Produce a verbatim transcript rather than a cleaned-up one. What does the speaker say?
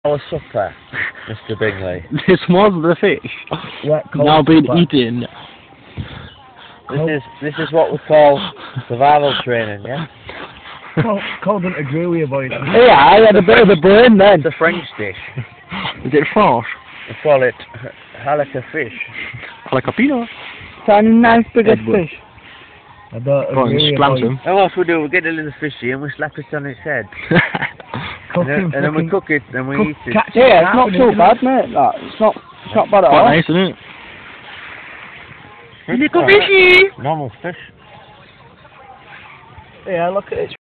Our supper, Mister Bingley. This was the fish. Wet, cold Now being supper. eaten. This is this is what we call survival training, yeah? Cold, cold and agree with you, boys. Yeah, I had a bit of a brain then. It's a French dish. Is it French? We call it halaka fish. Like a peanut. It's a nice biggest Edward. fish. I don't Go on, agree with you, splam boys. some. And what we do, we get a little fishy and we slap it on its head. Cook And then, him and then we fucking- cook it and we cook eat it. catch Yeah, it it's not out, too isn't bad, it? mate. That it's not it's not bad at Quite all. nice, isn't it? Little fishy! Normal fish. Yeah, look at it.